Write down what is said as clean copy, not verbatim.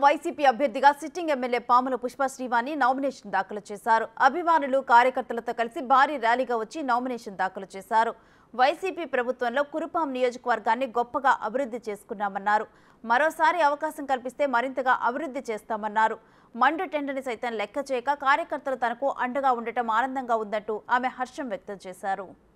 YCP అభ్యర్థిగా sitting MLA Pamula Pushpa Srivani nomination దాఖలు చేశారు. అభిమానులు కార్యకర్తలతో కలిసి భారీ ర్యాలీగా వచ్చి నామినేషన్ దాఖలు చేశారు. వైసీపీ ప్రభుత్వంలో కురుపాం నియోజకవర్గాన్ని గొప్పగా అభివృద్ధి చేసుకున్నామన్నారు. మరోసారి అవకాశం కల్పిస్తే మరింతగా అభివృద్ధి చేస్తామన్నారు. మండు టెండర్ని సైతం లెక్క చేయక కార్యకర్తలు తనకు అండగా ఉండటం ఆనందంగా ఉందంటూ ఆమె హర్షం వ్యక్తం చేశారు.